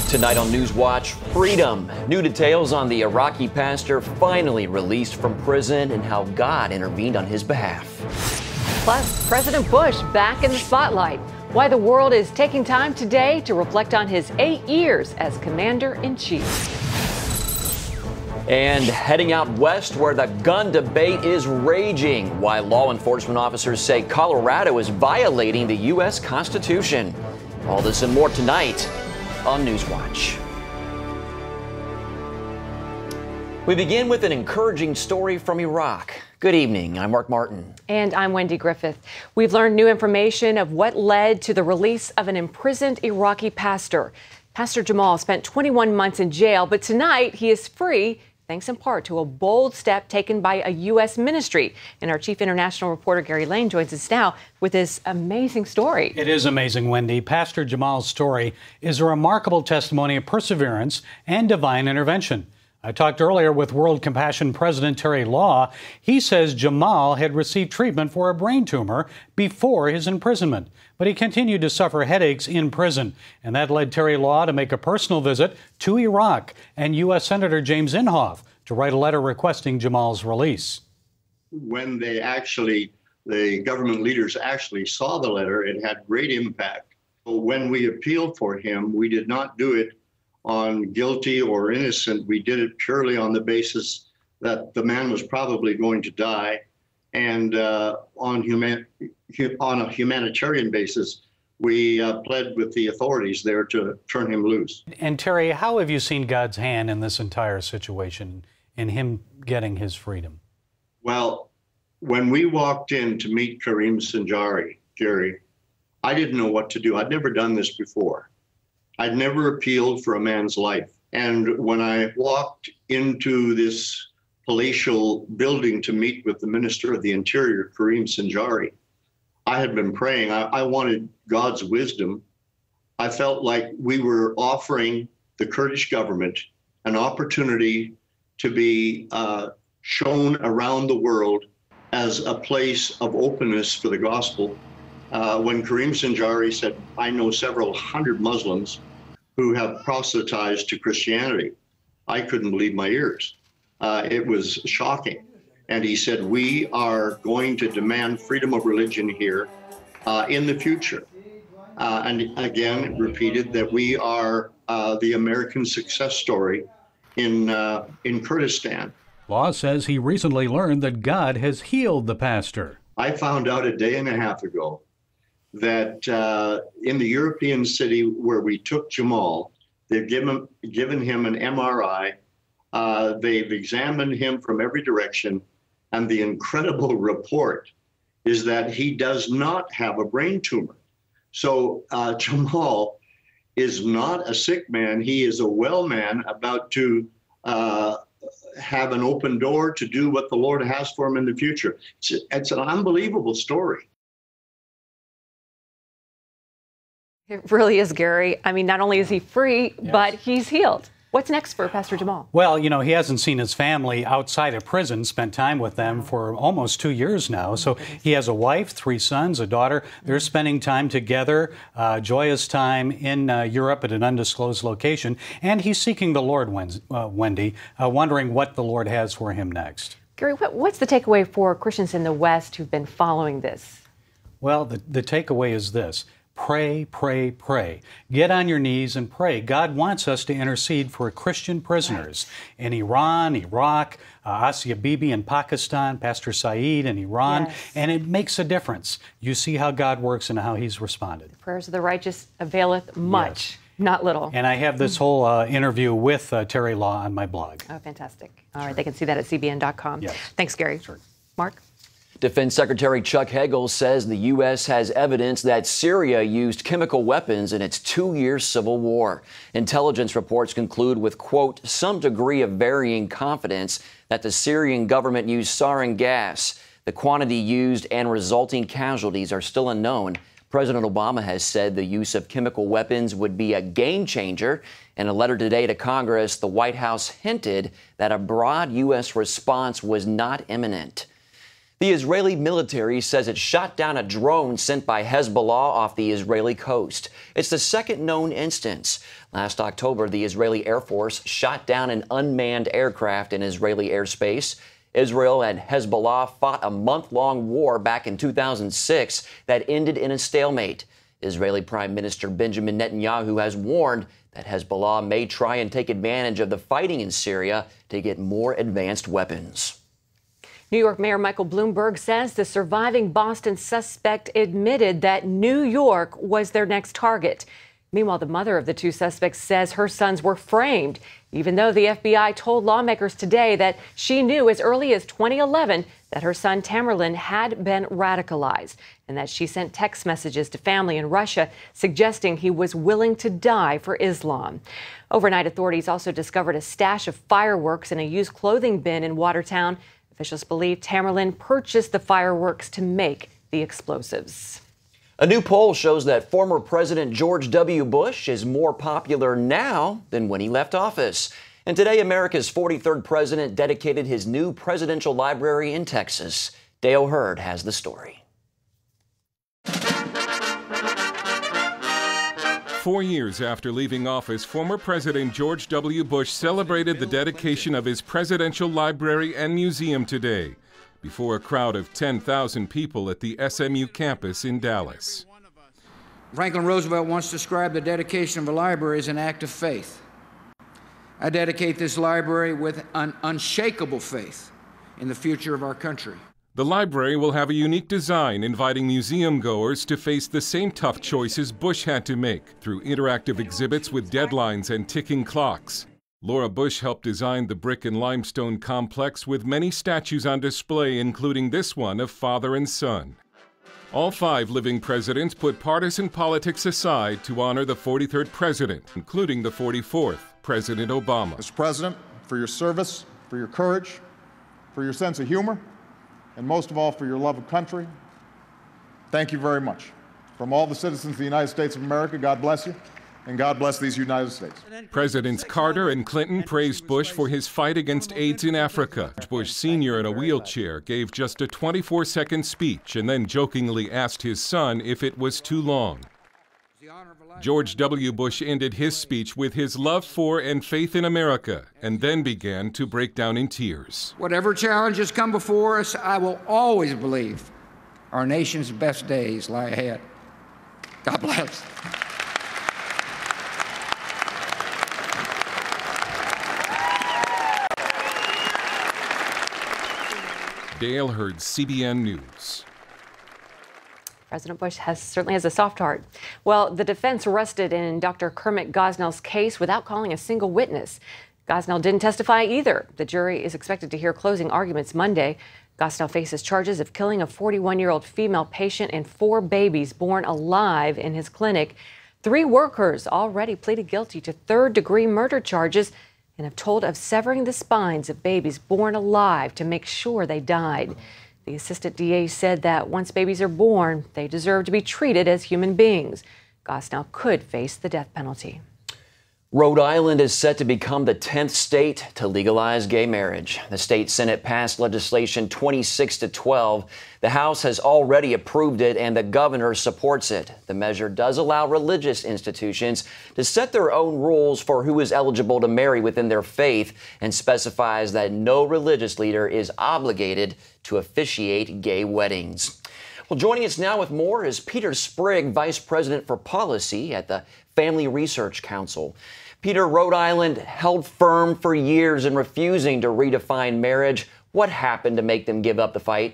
Tonight on NewsWatch, freedom. New details on the Iraqi pastor finally released from prison and how God intervened on his behalf. Plus, President Bush back in the spotlight. Why the world is taking time today to reflect on his 8 years as Commander-in-Chief. And heading out west where the gun debate is raging. Why law enforcement officers say Colorado is violating the U.S. Constitution. All this and more tonight on NewsWatch. We begin with an encouraging story from Iraq. Good evening. I'm Mark Martin. And I'm Wendy Griffith. We've learned new information of what led to the release of an imprisoned Iraqi pastor. Pastor Jamal spent 21 months in jail, but tonight he is free, thanks in part to a bold step taken by a U.S. ministry. And our chief international reporter, Gary Lane, joins us now with this amazing story. It is amazing, Wendy. Pastor Jamal's story is a remarkable testimony of perseverance and divine intervention. I talked earlier with World Compassion President Terry Law. He says Jamal had received treatment for a brain tumor before his imprisonment, but he continued to suffer headaches in prison. And that led Terry Law to make a personal visit to Iraq and U.S. Senator James Inhofe to write a letter requesting Jamal's release. When the government leaders actually saw the letter, it had great impact. When we appealed for him, we did not do it on guilty or innocent. We did it purely on the basis that the man was probably going to die. And on a humanitarian basis, we pled with the authorities there to turn him loose. And Terry, how have you seen God's hand in this entire situation, in him getting his freedom? Well, when we walked in to meet Kareem Sinjari, Jerry, I didn't know what to do. I'd never done this before. I'd never appealed for a man's life. And when I walked into this palatial building to meet with the Minister of the Interior, Kareem Sinjari, I had been praying. I wanted God's wisdom. I felt like we were offering the Kurdish government an opportunity to be shown around the world as a place of openness for the gospel. When Kareem Sinjari said, I know several hundred Muslims who have proselytized to Christianity, I couldn't believe my ears. It was shocking. And he said, we are going to demand freedom of religion here in the future. And again, repeated that we are the American success story in Kurdistan. Law says he recently learned that God has healed the pastor. I found out a day and a half ago that in the European city where we took Jamal, they've given him an MRI. They've examined him from every direction. And the incredible report is that he does not have a brain tumor. So Jamal is not a sick man. He is a well man about to have an open door to do what the Lord has for him in the future. It's an unbelievable story. It really is, Gary. I mean, not only is he free, but he's healed. What's next for Pastor Jamal? Well, you know, he hasn't seen his family outside of prison, spent time with them for almost 2 years now. So he has a wife, 3 sons, a daughter. They're spending time together, joyous time in Europe at an undisclosed location. And he's seeking the Lord, Wendy, wondering what the Lord has for him next. Gary, what's the takeaway for Christians in the West who've been following this? Well, the takeaway is this. Pray, pray, pray. Get on your knees and pray. God wants us to intercede for Christian prisoners in Iran, Iraq, Asia Bibi in Pakistan, Pastor Saeed in Iran, and it makes a difference. You see how God works and how he's responded. The prayers of the righteous availeth much, not little. And I have this whole interview with Terry Law on my blog. Oh, fantastic. All right, they can see that at CBN.com. Yes. Thanks, Gary. Sure. Mark? Defense Secretary Chuck Hagel says the U.S. has evidence that Syria used chemical weapons in its 2-year civil war. Intelligence reports conclude with, quote, some degree of varying confidence that the Syrian government used sarin gas. The quantity used and resulting casualties are still unknown. President Obama has said the use of chemical weapons would be a game changer. In a letter today to Congress, the White House hinted that a broad U.S. response was not imminent. The Israeli military says it shot down a drone sent by Hezbollah off the Israeli coast. It's the second known instance. Last October, the Israeli Air Force shot down an unmanned aircraft in Israeli airspace. Israel and Hezbollah fought a month-long war back in 2006 that ended in a stalemate. Israeli Prime Minister Benjamin Netanyahu has warned that Hezbollah may try and take advantage of the fighting in Syria to get more advanced weapons. New York Mayor Michael Bloomberg says the surviving Boston suspect admitted that New York was their next target. Meanwhile, the mother of the two suspects says her sons were framed, even though the FBI told lawmakers today that she knew as early as 2011 that her son Tamerlan had been radicalized and that she sent text messages to family in Russia suggesting he was willing to die for Islam. Overnight, authorities also discovered a stash of fireworks in a used clothing bin in Watertown. Officials believe Tamerlan purchased the fireworks to make the explosives. A new poll shows that former President George W. Bush is more popular now than when he left office. And today, America's 43rd president dedicated his new presidential library in Texas. Dale Hurd has the story. 4 years after leaving office, former President George W. Bush celebrated the dedication of his presidential library and museum today before a crowd of 10,000 people at the SMU campus in Dallas. Franklin Roosevelt once described the dedication of a library as an act of faith. I dedicate this library with an unshakable faith in the future of our country. The library will have a unique design, inviting museum goers to face the same tough choices Bush had to make through interactive exhibits with deadlines and ticking clocks. Laura Bush helped design the brick and limestone complex with many statues on display, including this one of father and son. All 5 living presidents put partisan politics aside to honor the 43rd president, including the 44th, President Obama. Mr. President, for your service, for your courage, for your sense of humor, and most of all, for your love of country, thank you very much. From all the citizens of the United States of America, God bless you, and God bless these United States. Presidents Carter and Clinton praised Bush for his fight against AIDS in Africa. Bush Sr. in a wheelchair gave just a 24-second speech and then jokingly asked his son if it was too long. George W. Bush ended his speech with his love for and faith in America, and then began to break down in tears. Whatever challenges come before us, I will always believe our nation's best days lie ahead. God bless. Dale Hurd, CBN News. President Bush certainly has a soft heart. Well, the defense rested in Dr. Kermit Gosnell's case without calling a single witness. Gosnell didn't testify either. The jury is expected to hear closing arguments Monday. Gosnell faces charges of killing a 41-year-old female patient and 4 babies born alive in his clinic. 3 workers already pleaded guilty to third-degree murder charges and have told of severing the spines of babies born alive to make sure they died. The assistant DA said that once babies are born, they deserve to be treated as human beings. Gosnell could face the death penalty. Rhode Island is set to become the 10th state to legalize gay marriage. The state Senate passed legislation 26-12. The House has already approved it and the governor supports it. The measure does allow religious institutions to set their own rules for who is eligible to marry within their faith and specifies that no religious leader is obligated to officiate gay weddings. Well, joining us now with more is Peter Sprigg, Vice President for Policy at the Family Research Council. Peter, Rhode Island held firm for years in refusing to redefine marriage. What happened to make them give up the fight?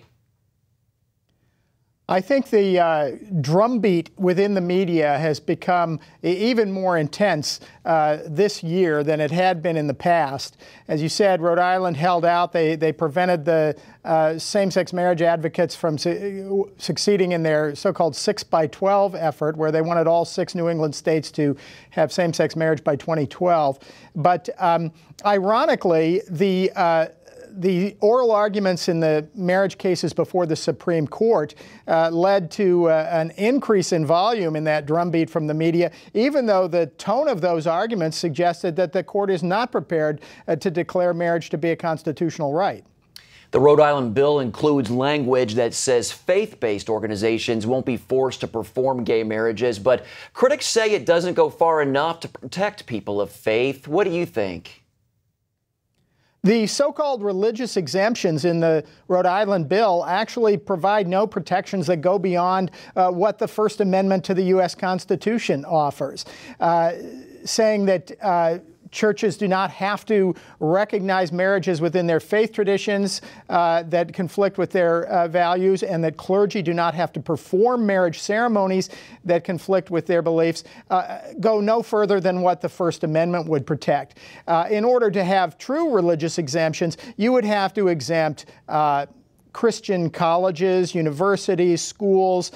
I think the drumbeat within the media has become even more intense this year than it had been in the past. As you said, Rhode Island held out. They prevented the same-sex marriage advocates from succeeding in their so-called 6x12 effort, where they wanted all 6 New England states to have same-sex marriage by 2012. But ironically, the oral arguments in the marriage cases before the Supreme Court led to an increase in volume in that drumbeat from the media, even though the tone of those arguments suggested that the court is not prepared to declare marriage to be a constitutional right. The Rhode Island bill includes language that says faith-based organizations won't be forced to perform gay marriages, but critics say it doesn't go far enough to protect people of faith. What do you think? The so-called religious exemptions in the Rhode Island bill actually provide no protections that go beyond what the First Amendment to the U.S. Constitution offers, saying that churches do not have to recognize marriages within their faith traditions that conflict with their values, and that clergy do not have to perform marriage ceremonies that conflict with their beliefs, go no further than what the First Amendment would protect. In order to have true religious exemptions, you would have to exempt Christian colleges, universities, schools,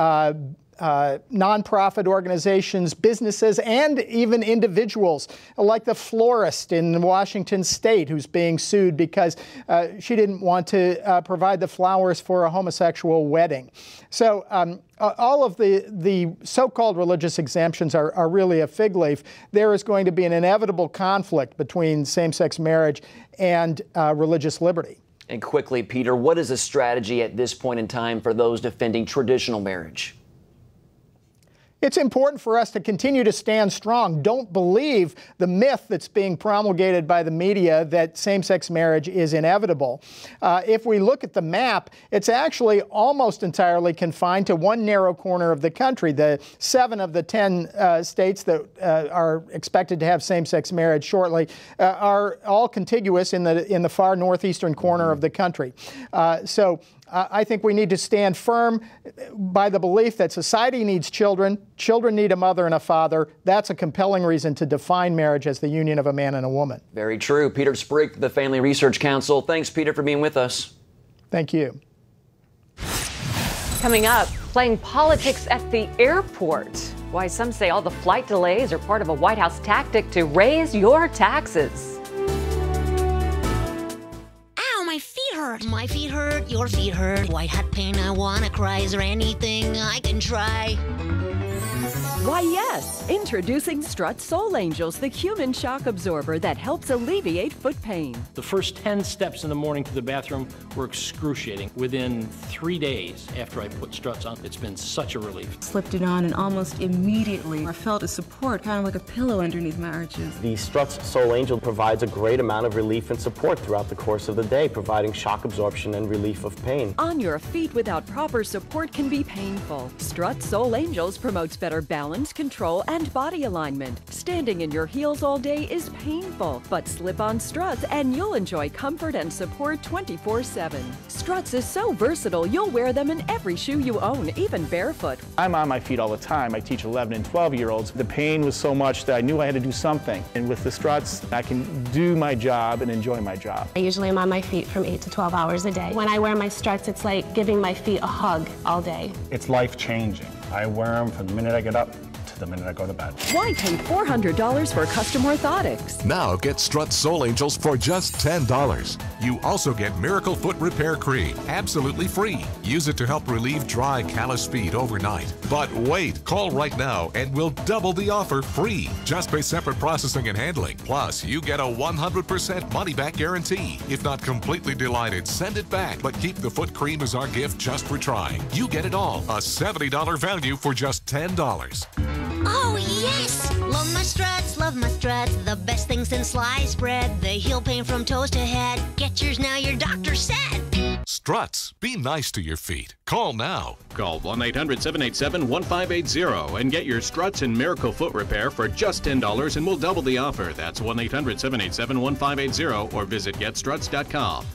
nonprofit organizations, businesses, and even individuals, like the florist in Washington State who's being sued because she didn't want to provide the flowers for a homosexual wedding. So all of the so-called religious exemptions are really a fig leaf. There is going to be an inevitable conflict between same-sex marriage and religious liberty. And quickly, Peter, what is the strategy at this point in time for those defending traditional marriage? It's important for us to continue to stand strong. Don't believe the myth that's being promulgated by the media that same-sex marriage is inevitable. If we look at the map, it's actually almost entirely confined to one narrow corner of the country. The 7 of the 10 states that are expected to have same-sex marriage shortly are all contiguous in the far northeastern corner of the country. So I think we need to stand firm by the belief that society needs children. Children need a mother and a father. That's a compelling reason to define marriage as the union of a man and a woman. Very true. Peter Sprigg, the Family Research Council. Thanks, Peter, for being with us. Thank you. Coming up, playing politics at the airport. Why some say all the flight delays are part of a White House tactic to raise your taxes. My feet hurt, your feet hurt. White hot pain, I wanna cry. Is there anything I can try? Why, yes! Introducing Strut Soul Angels, the human shock absorber that helps alleviate foot pain. The first 10 steps in the morning to the bathroom were excruciating. Within 3 days after I put Struts on, it's been such a relief. Slipped it on and almost immediately I felt a support, kind of like a pillow underneath my arches. The Struts Soul Angel provides a great amount of relief and support throughout the course of the day, providing shock absorption and relief of pain. On your feet without proper support can be painful. Strut Soul Angels promotes better balance, control, and body alignment. Standing in your heels all day is painful, but slip on Struts and you'll enjoy comfort and support 24/7. Struts is so versatile, you'll wear them in every shoe you own, even barefoot. I'm on my feet all the time. I teach 11 and 12-year-olds. The pain was so much that I knew I had to do something. And with the Struts, I can do my job and enjoy my job. I usually am on my feet from 8 to 12 hours a day. When I wear my Struts, it's like giving my feet a hug all day. It's life-changing. I wear them from the minute I get up to the minute I go to bed. Why pay $400 for custom orthotics? Now get Strut Soul Angels for just $10. You also get Miracle Foot Repair Cream, absolutely free. Use it to help relieve dry, calloused feet overnight. But wait, call right now and we'll double the offer free. Just pay separate processing and handling. Plus, you get a 100% money-back guarantee. If not completely delighted, send it back. But keep the foot cream as our gift just for trying. You get it all. A $70 value for just $10. Oh, yes! Love my Struts, love my Struts. The best thing since sliced bread. They heal pain from toes to head. Get yours now, your doctor said. Struts. Be nice to your feet. Call now. Call 1-800-787-1580 and get your Struts and Miracle Foot Repair for just $10 and we'll double the offer. That's 1-800-787-1580 or visit getstruts.com.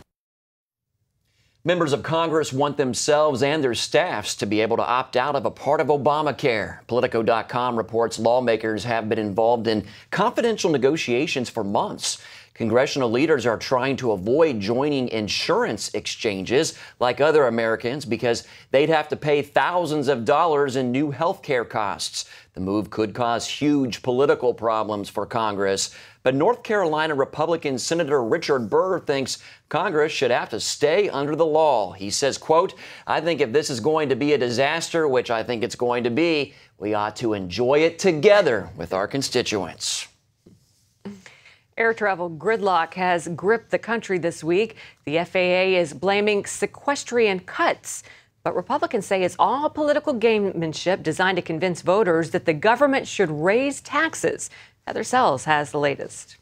Members of Congress want themselves and their staffs to be able to opt out of a part of Obamacare. Politico.com reports lawmakers have been involved in confidential negotiations for months. Congressional leaders are trying to avoid joining insurance exchanges like other Americans because they'd have to pay thousands of dollars in new health care costs. The move could cause huge political problems for Congress. But North Carolina Republican Senator Richard Burr thinks Congress should have to stay under the law. He says, quote, "I think if this is going to be a disaster, which I think it's going to be, we ought to enjoy it together with our constituents." Air travel gridlock has gripped the country this week. The FAA is blaming sequestrian cuts. But Republicans say it's all political gamemanship designed to convince voters that the government should raise taxes. Heather Sells has the latest.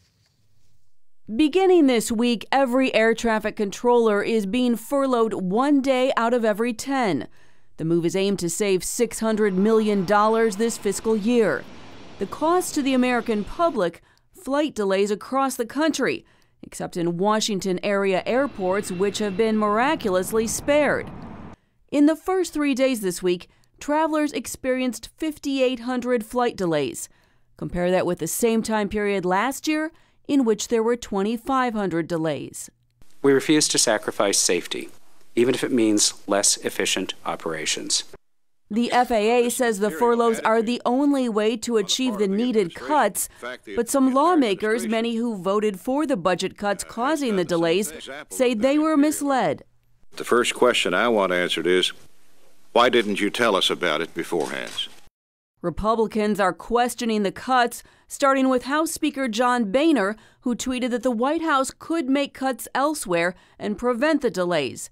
Beginning this week, every air traffic controller is being furloughed 1 day out of every 10. The move is aimed to save $600 million this fiscal year. The cost to the American public, flight delays across the country, except in Washington area airports, which have been miraculously spared. In the first 3 days this week, travelers experienced 5,800 flight delays. Compare that with the same time period last year, in which there were 2,500 delays. We refuse to sacrifice safety, even if it means less efficient operations. The FAA says the furloughs are the only way to achieve the needed cuts, but some lawmakers, many who voted for the budget cuts causing the delays, say they were misled. The first question I want answered is, why didn't you tell us about it beforehand? Republicans are questioning the cuts, starting with House Speaker John Boehner, who tweeted that the White House could make cuts elsewhere and prevent the delays.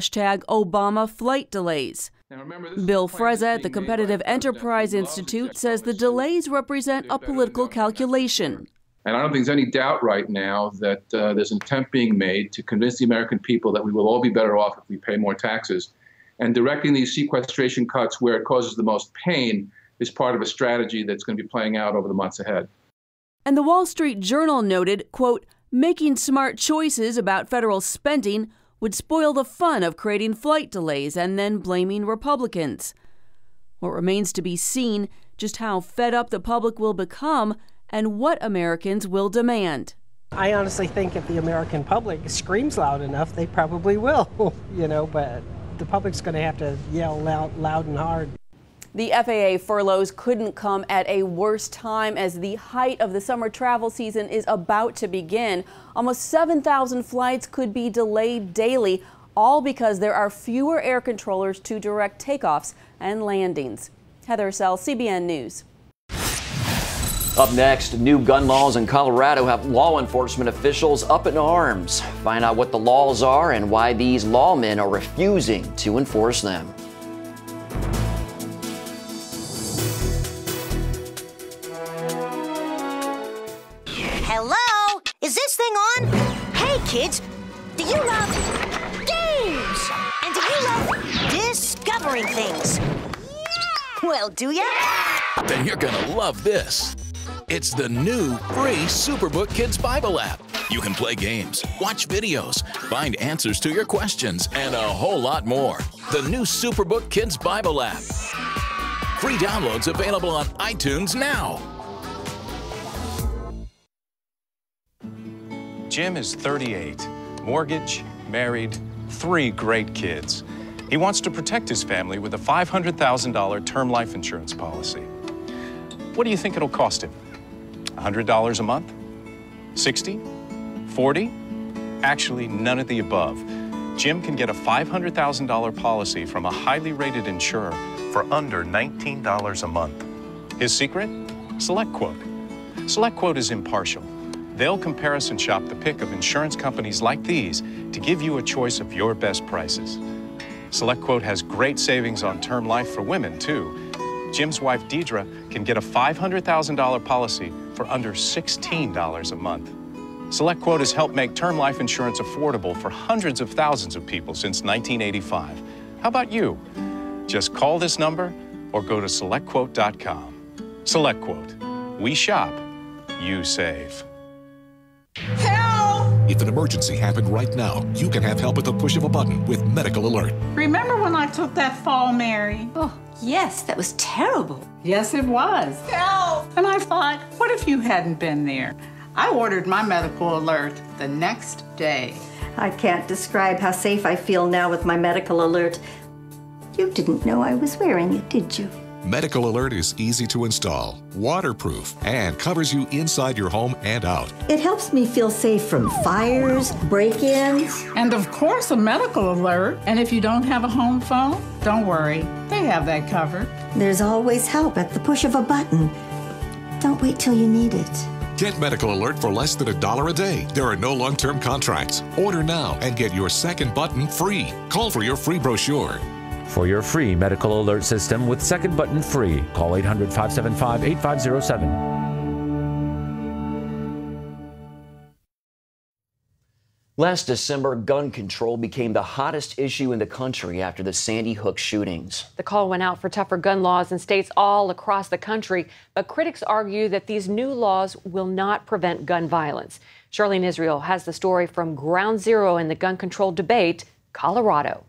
#Obama flight delays. Bill Frezza at the Competitive Enterprise Institute says the delays represent a political calculation. And I don't think there's any doubt right now that there's an attempt being made to convince the American people that we will all be better off if we pay more taxes. And directing these sequestration cuts where it causes the most pain is part of a strategy that's going to be playing out over the months ahead. And the Wall Street Journal noted, quote, making smart choices about federal spending would spoil the fun of creating flight delays and then blaming Republicans. What remains to be seen, just how fed up the public will become and what Americans will demand. I honestly think if the American public screams loud enough, they probably will, but the public's going to have to yell loud and hard. The FAA furloughs couldn't come at a worse time as the height of the summer travel season is about to begin. Almost 7,000 flights could be delayed daily, all because there are fewer air controllers to direct takeoffs and landings. Heather Sells, CBN News. Up next, new gun laws in Colorado have law enforcement officials up in arms. Find out what the laws are and why these lawmen are refusing to enforce them. Hello? Is this thing on? Hey, kids, do you love games? And do you love discovering things? Yeah. Well, do ya? Then you're gonna love this. It's the new free Superbook Kids Bible app. You can play games, watch videos, find answers to your questions, and a whole lot more. The new Superbook Kids Bible app. Free downloads available on iTunes now. Jim is 38, mortgage, married, 3 great kids. He wants to protect his family with a $500,000 term life insurance policy. What do you think it'll cost him? $100 a month? 60? 40? Actually, none of the above. Jim can get a $500,000 policy from a highly rated insurer for under $19 a month. His secret? SelectQuote. SelectQuote is impartial. They'll comparison shop the pick of insurance companies like these to give you a choice of your best prices. SelectQuote has great savings on term life for women, too. Jim's wife, Deidre, can get a $500,000 policy for under $16 a month. SelectQuote has helped make term life insurance affordable for hundreds of thousands of people since 1985. How about you? Just call this number or go to SelectQuote.com. SelectQuote. We shop, you save. If an emergency happened right now, you can have help at the push of a button with Medical Alert. Remember when I took that fall, Mary? Oh, yes, that was terrible. Yes, it was. Help! And I thought, what if you hadn't been there? I ordered my Medical Alert the next day. I can't describe how safe I feel now with my Medical Alert. You didn't know I was wearing it, did you? Medical Alert is easy to install, waterproof, and covers you inside your home and out. It helps me feel safe from fires, break-ins. And of course, a Medical Alert. And if you don't have a home phone, don't worry. They have that covered. There's always help at the push of a button. Don't wait till you need it. Get Medical Alert for less than $1 a day. There are no long-term contracts. Order now and get your second button free. Call for your free brochure. For your free medical alert system with second button free, call 800-575-8507. Last December, gun control became the hottest issue in the country after the Sandy Hook shootings. The call went out for tougher gun laws in states all across the country, but critics argue that these new laws will not prevent gun violence. Charlene Israel has the story from ground zero in the gun control debate, Colorado.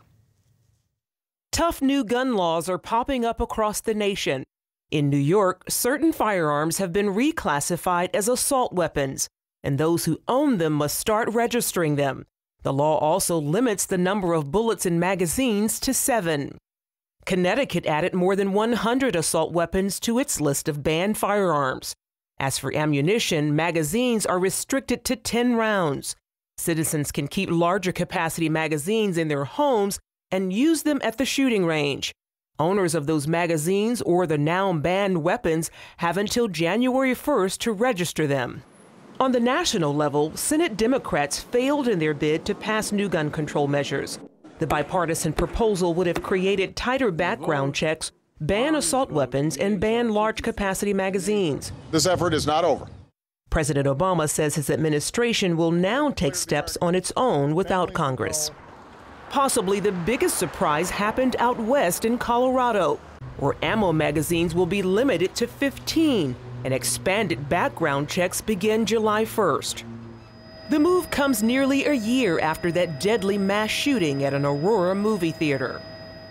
Tough new gun laws are popping up across the nation. In New York, certain firearms have been reclassified as assault weapons, and those who own them must start registering them. The law also limits the number of bullets in magazines to 7. Connecticut added more than 100 assault weapons to its list of banned firearms. As for ammunition, magazines are restricted to 10 rounds. Citizens can keep larger capacity magazines in their homes and use them at the shooting range. Owners of those magazines or the now banned weapons have until January 1st to register them. On the national level, Senate Democrats failed in their bid to pass new gun control measures. The bipartisan proposal would have created tighter background checks, ban assault weapons, and ban large capacity magazines. This effort is not over. President Obama says his administration will now take steps on its own without Congress. Possibly the biggest surprise happened out west in Colorado, where ammo magazines will be limited to 15. And expanded background checks begin July 1st. The move comes nearly a year after that deadly mass shooting at an Aurora movie theater.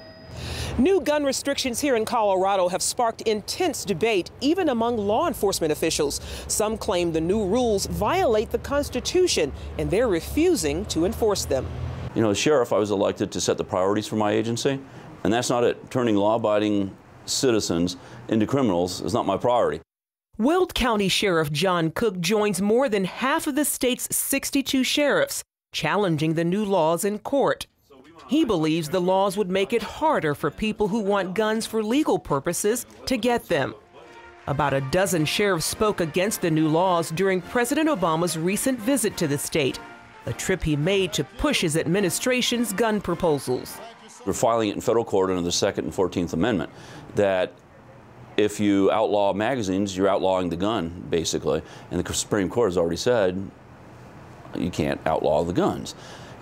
New gun restrictions here in Colorado have sparked intense debate, even among law enforcement officials. Some claim the new rules violate the Constitution, and they're refusing to enforce them. You know, as sheriff, I was elected to set the priorities for my agency, and that's not it. Turning law-abiding citizens into criminals is not my priority. Weld County Sheriff John Cook joins more than half of the state's 62 sheriffs, challenging the new laws in court. He believes the laws would make it harder for people who want guns for legal purposes to get them. About a dozen sheriffs spoke against the new laws during President Obama's recent visit to the state, a trip he made to push his administration's gun proposals. We're filing it in federal court under the 2nd and 14th Amendment that if you outlaw magazines, you're outlawing the gun, basically. And the Supreme Court has already said you can't outlaw the guns.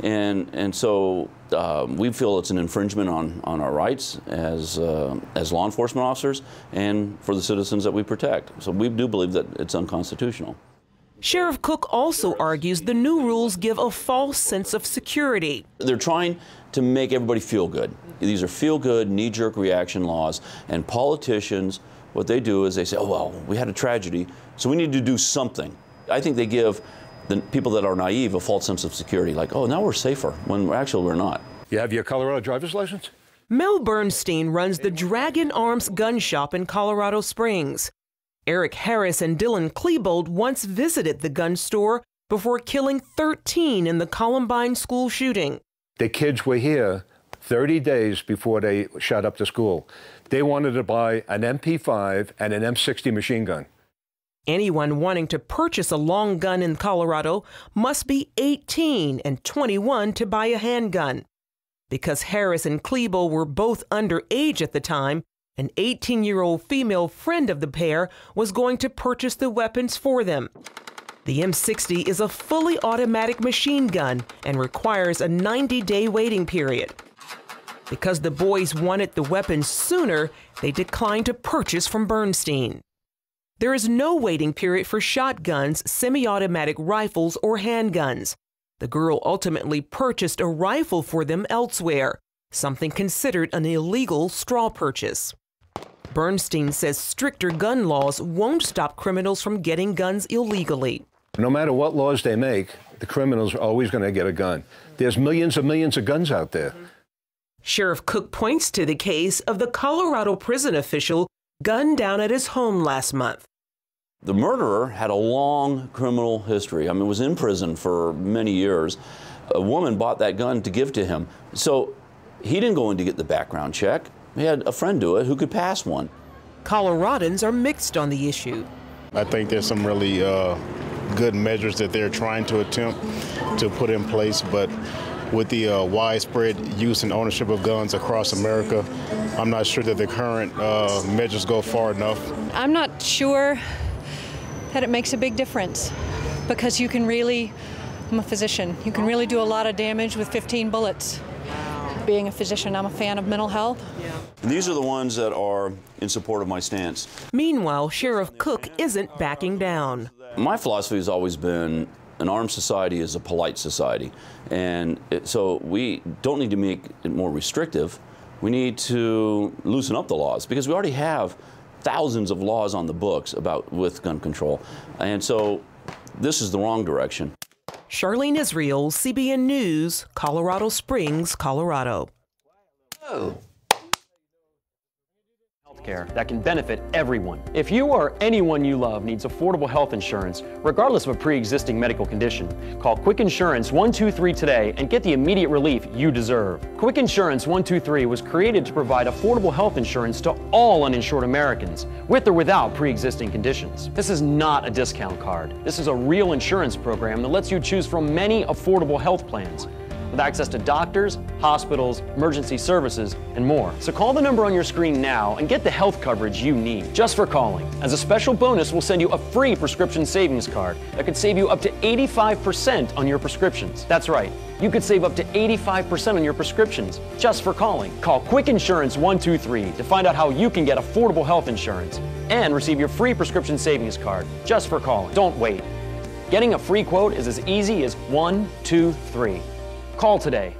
And so we feel it's an infringement on our rights as law enforcement officers and for the citizens that we protect. So we do believe that it's unconstitutional. Sheriff Cook also argues the new rules give a false sense of security. They're trying to make everybody feel good. These are feel-good, knee-jerk reaction laws, and politicians, what they do is they say, oh, well, we had a tragedy, so we need to do something. I think they give the people that are naive a false sense of security, like, oh, now we're safer, when actually we're not. You have your Colorado driver's license? Mel Bernstein runs the Dragon Arms gun shop in Colorado Springs. Eric Harris and Dylan Klebold once visited the gun store before killing 13 in the Columbine school shooting. The kids were here 30 days before they shot up the school. They wanted to buy an MP5 and an M60 machine gun. Anyone wanting to purchase a long gun in Colorado must be 18 and 21 to buy a handgun. Because Harris and Klebold were both underage at the time, an 18-year-old female friend of the pair was going to purchase the weapons for them. The M60 is a fully automatic machine gun and requires a 90-day waiting period. Because the boys wanted the weapons sooner, they declined to purchase from Bernstein. There is no waiting period for shotguns, semi-automatic rifles, or handguns. The girl ultimately purchased a rifle for them elsewhere, something considered an illegal straw purchase. Bernstein says stricter gun laws won't stop criminals from getting guns illegally. No matter what laws they make, the criminals are always going to get a gun. There's millions and millions of guns out there. Sheriff Cook points to the case of the Colorado prison official gunned down at his home last month. The murderer had a long criminal history. I mean, was in prison for many years. A woman bought that gun to give to him. So he didn't go in to get the background check. He had a friend do it who could pass one. Coloradans are mixed on the issue. I think there's some really good measures that they're trying to attempt to put in place, but with the widespread use and ownership of guns across America, I'm not sure that the current measures go far enough. I'm not sure that it makes a big difference because you can really, I'm a physician, you can really do a lot of damage with 15 bullets. Being a physician, I'm a fan of mental health. And these are the ones that are in support of my stance. Meanwhile, Sheriff Cook isn't backing down. My philosophy has always been an armed society is a polite society. And so we don't need to make it more restrictive. We need to loosen up the laws because we already have thousands of laws on the books with gun control. And so this is the wrong direction. Charlene Israel, CBN News, Colorado Springs, Colorado. Oh. Healthcare that can benefit everyone. If you or anyone you love needs affordable health insurance, regardless of a pre-existing medical condition, call Quick Insurance 123 today and get the immediate relief you deserve. Quick Insurance 123 was created to provide affordable health insurance to all uninsured Americans, with or without pre-existing conditions. This is not a discount card. This is a real insurance program that lets you choose from many affordable health plans, with access to doctors, hospitals, emergency services, and more. So call the number on your screen now and get the health coverage you need, just for calling. As a special bonus, we'll send you a free prescription savings card that could save you up to 85% on your prescriptions. That's right, you could save up to 85% on your prescriptions just for calling. Call Quick Insurance 123 to find out how you can get affordable health insurance and receive your free prescription savings card just for calling. Don't wait. Getting a free quote is as easy as 1, 2, 3. Call today.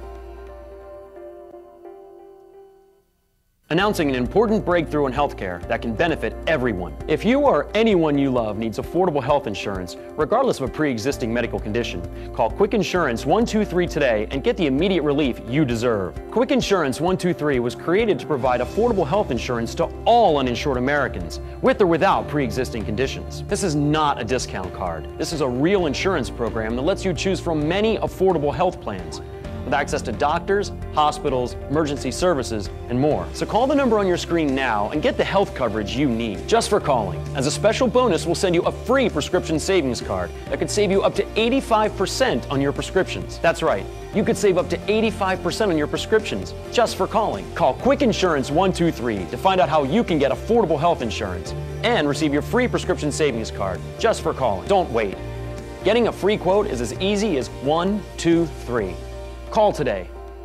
Announcing an important breakthrough in healthcare that can benefit everyone. If you or anyone you love needs affordable health insurance, regardless of a pre-existing medical condition, call Quick Insurance 123 today and get the immediate relief you deserve. Quick Insurance 123 was created to provide affordable health insurance to all uninsured Americans, with or without pre-existing conditions. This is not a discount card. This is a real insurance program that lets you choose from many affordable health plans, with access to doctors, hospitals, emergency services, and more. So call the number on your screen now and get the health coverage you need, just for calling. As a special bonus, we'll send you a free prescription savings card that could save you up to 85% on your prescriptions. That's right, you could save up to 85% on your prescriptions just for calling. Call Quick Insurance 123 to find out how you can get affordable health insurance and receive your free prescription savings card just for calling. Don't wait. Getting a free quote is as easy as 1, 2, 3. Call today.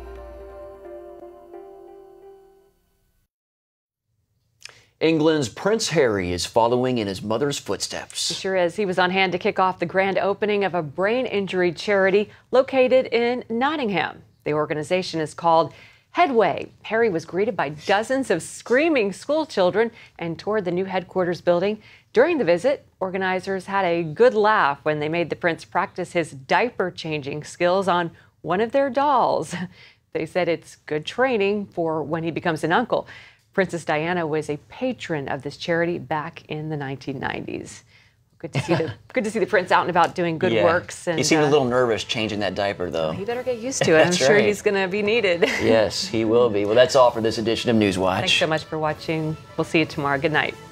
England's Prince Harry is following in his mother's footsteps. He sure is. He was on hand to kick off the grand opening of a brain injury charity located in Nottingham. The organization is called Headway. Harry was greeted by dozens of screaming school children and toured the new headquarters building. During the visit, organizers had a good laugh when they made the prince practice his diaper changing skills on one of their dolls. They said it's good training for when he becomes an uncle. Princess Diana was a patron of this charity back in the 1990s. Good to see the prince out and about doing good works. And he seemed a little nervous changing that diaper, though. He better get used to it. I'm sure he's going to be needed. Yes, he will be. Well, that's all for this edition of NewsWatch. Thanks so much for watching. We'll see you tomorrow. Good night.